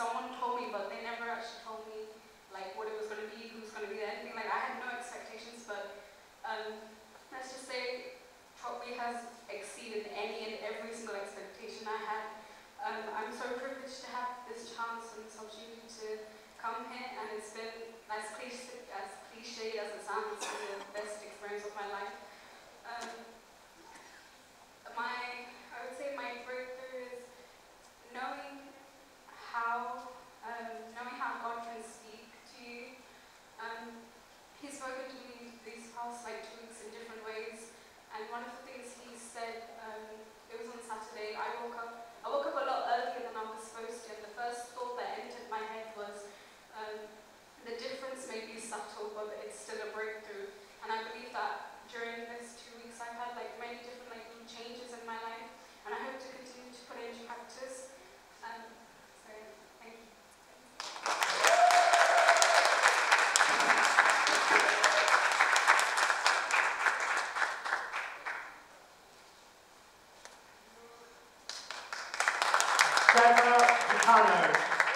someone told me, but they never actually told me like what it was going to be, who's going to be there, anything like that. I had no expectations, but let's just say Trophy has exceeded any and every single expectation I had. I'm so privileged to have this chance and this opportunity to come here, and it's been as cliche as it sounds, it's been the best experience of my life. I would say my breakthrough is knowing how God can speak to you. He's spoken to me these past 2 weeks in different ways, and one of the things he said, it was on Saturday. I woke up a lot earlier than I was supposed to, and the first thought that entered my head was, the difference may be subtle, but it's still a breakthrough. And I believe that during these 2 weeks I've had many different little changes in my life, and I hope to continue to put it into practice. So thank you. Deborah Vicano.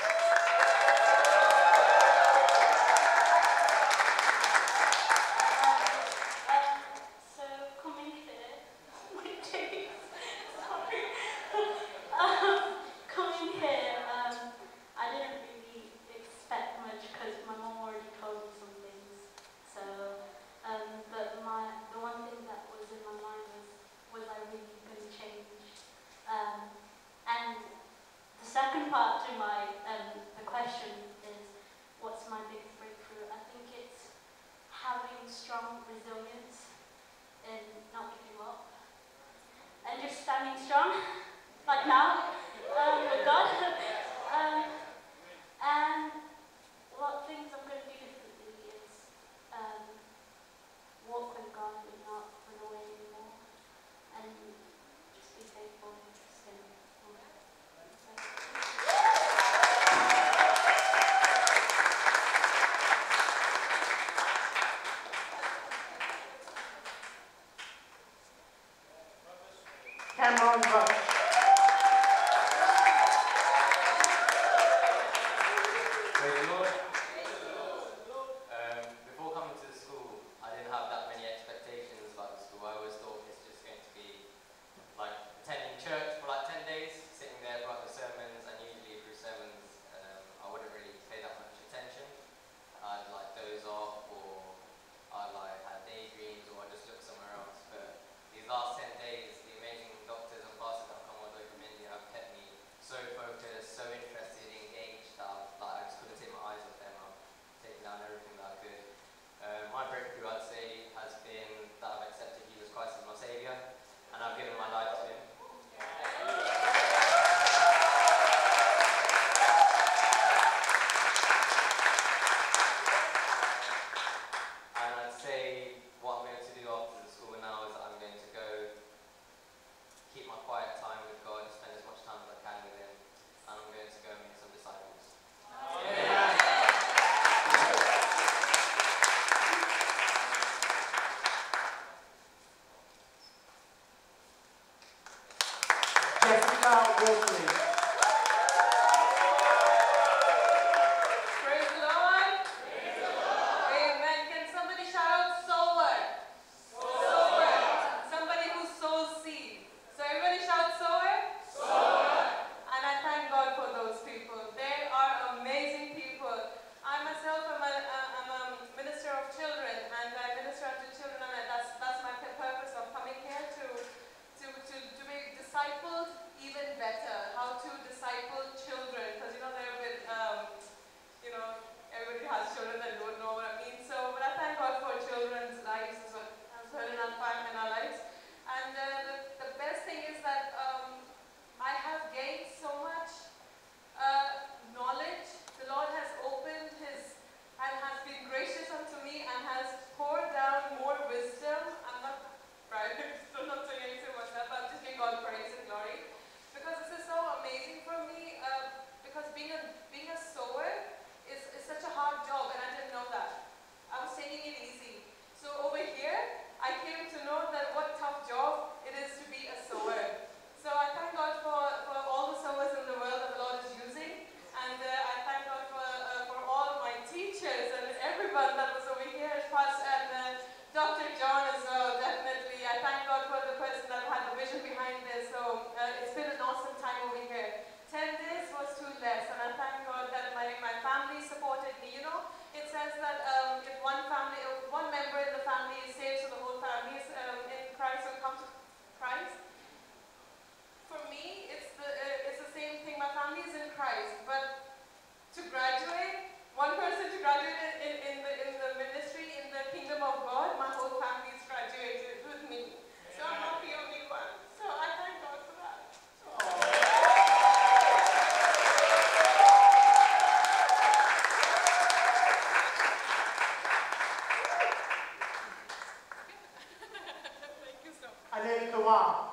Second part to my the question is, what's my biggest breakthrough? I think it's having strong resilience and not giving up and just standing strong, like now, with God. And what things I'm going to do differently is walk with God and not run away anymore, and just be faithful and trust Him. Cameron Rush. Praise the Lord. Before coming to the school, I didn't have that many expectations about the school. I always thought it's just going to be like attending church for 10 days, sitting there throughout the sermons, and usually through sermons I wouldn't really pay that much attention. I'd doze off, or I'd have daydreams, or I'd just look somewhere else. But these last 10 days, the amazing doctors and pastors that have come all the way from India have kept me so focused, so interested, engaged, that I just couldn't take my eyes off them. I've taken down everything that I could. My breakthrough, I'd say, has been that I've accepted Jesus Christ as my Saviour, and I've given my life to Him. And I'd say what I'm going to do after the school now is that I'm going to go keep my quiet time with God, spend as much time as I can with Him, and I'm going to go and make some disciples. Jessica Wolseley. Praise the Lord. Praise the Lord. Amen. Can somebody shout sower? Sower. Somebody who sows seed. So everybody shout sower? Sower. And I thank God for those people. They are amazing people. I myself am a minister of children, and I minister to children, and that's my purpose of coming here to be discipled even better. How to disciple children, because there have been everybody has children that don't know what it means. So, but I thank God for children's lives as well in our lives. And the best thing is that I have gained so much knowledge. The Lord has opened and has been gracious unto me, and has poured down more wisdom. I'm not private, so I'm not saying anything about that, but I'm just giving God praise and glory. Because this is so amazing for me, because being a sower is such a hard job, and I didn't know that. I was taking it easy. So over here, I came to know that what tough job it is to be a sower. So I thank God for all the sowers in the world that the Lord is using, and too less. And I thank God that my family supported me. You know, it says that if one member in the family is saved, so the whole family is in Christ will come to Christ. For me, it's the same thing. My family is in Christ, but to graduate, one person to graduate in the ministry, in the kingdom of God, my whole family is graduated with me. So I'm not the only one. So I thank God for that. Thank you so much. Anil Kumar.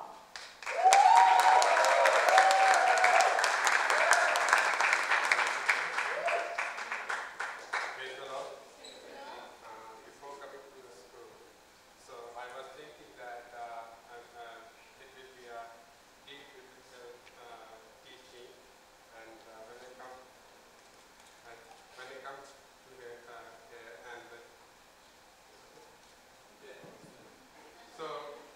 Praise the Lord. Before coming to the school, so I was thinking that it will be a deep biblical teaching, and when I come to here, so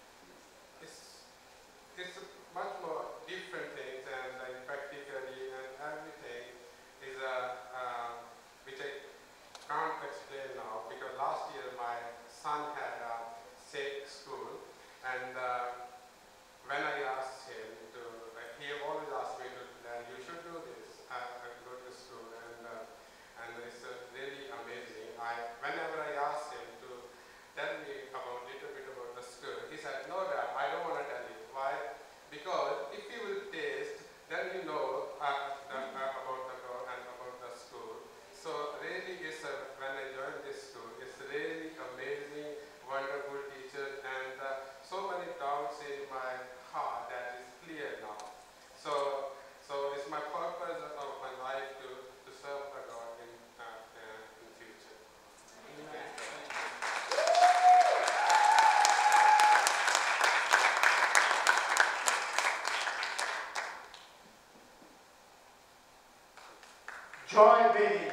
it's much more different things, and like practically and everything is which I can't explain now, because last year my son had a safe school, and when I asked him to, he always asked me to, you should do this, go to school, and it's really amazing. Whenever I asked him to tell me about little bit about the school, he said, no Dad, I don't want to tell you. Why? Because if you will taste, then you know about the God and about the school. So really, when I joined this school, it's really amazing, wonderful teachers, and so many doubts in my heart that is clear now. So it's my purpose of my life to serve the God in future. Amen. Joy Baby.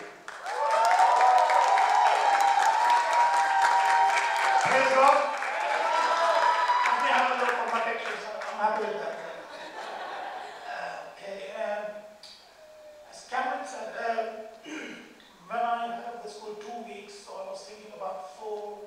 Praise God. Let me have a look at my pictures. I'm happy with that. Okay. As Cameron said, when I had the school 2 weeks, so I was thinking about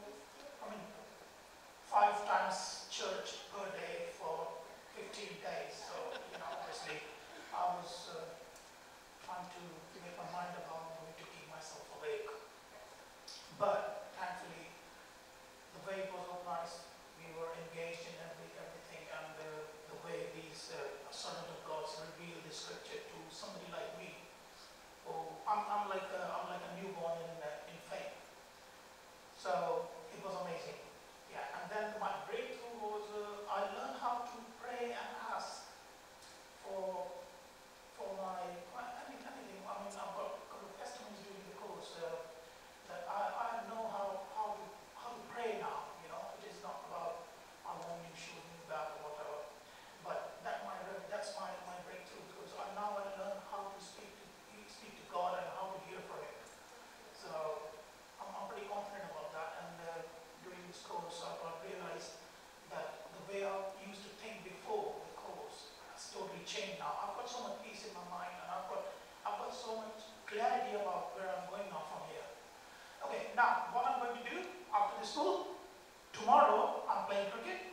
5 times church per day for 15 days. So, obviously, I was trying to make my mind up how I'm going to keep myself awake. But thankfully, the way it was organized, we were engaged in everything, and the way these servant of God revealed the scripture to somebody like me. Oh, I'm like a newborn in faith. So it was amazing. Yeah, and then my breakthrough was I learned how to pray and ask for anything. I've got a couple of testimonies during the course that I know how to pray now. It is not about I want you to shoot me back or whatever. But that's my breakthrough, because now I learn how to speak to God and how to hear from Him. So I'm pretty confident about that. And during this course, I realized that the way I used to think before the course has totally changed now. I've got so much peace in my mind, and I've got so much clarity about where I'm going now from here. Okay, now what I'm going to do after the school, tomorrow I'm playing cricket.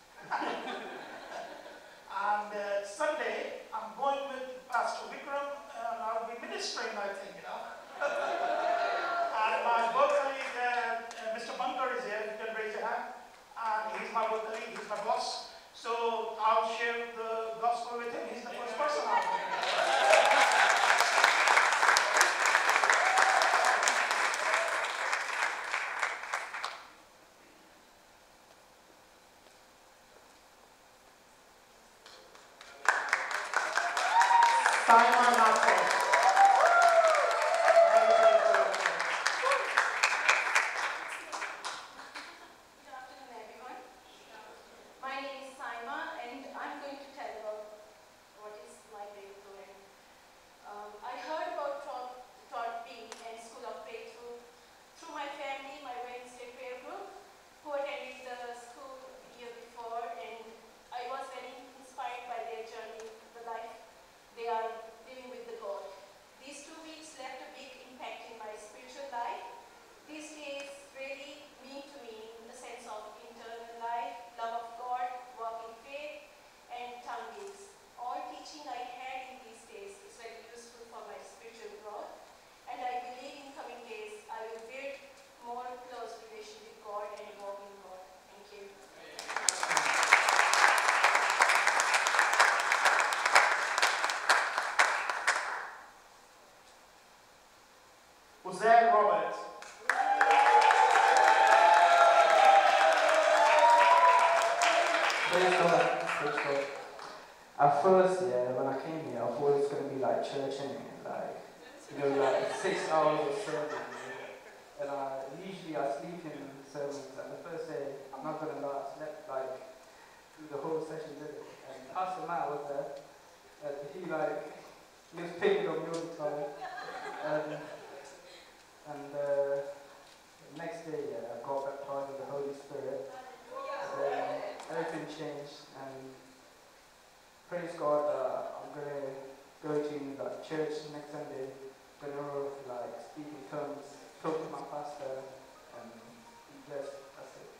And Sunday I'm going with Pastor Vikram, and I'll be ministering, I think, And my work colleague, Mr. Bunker, is here. You can raise your hand. And he's my work colleague, he's my boss. So I'll share the gospel with him. He's the first person I'll be. Simon Marcos. Uzair Robert. Praise God. Praise God. At first, yeah, when I came here, I thought it was going to be like church anyway, like, like 6 hours of sermon. And usually I sleep in sermons, and the first day, I'm not going to lie, I slept like through the whole session, did it? And Pastor Matt was there, and he was picking on me all the time. And the next day, yeah, I got baptized with the Holy Spirit. Everything changed, and praise God, I'm gonna go to church next Sunday. I'm gonna speak in tongues, talk to my pastor, and be blessed. That's it.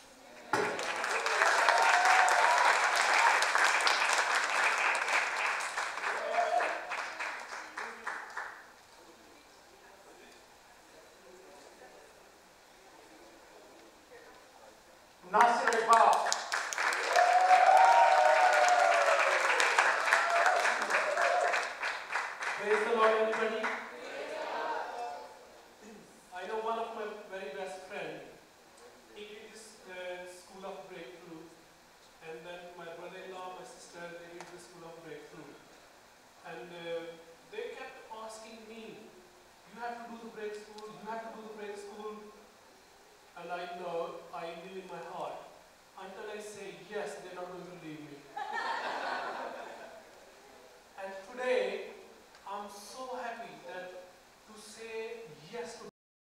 Nasir Iqbal. Praise the Lord, everybody. I know one of my very best friends. He did this School of Breakthrough, and then my brother-in-law, my sister, they did the School of Breakthrough. And they kept asking me, you have to do the break school, you have to do the break school. And I knew in my heart, until I say yes, they're not going to leave me.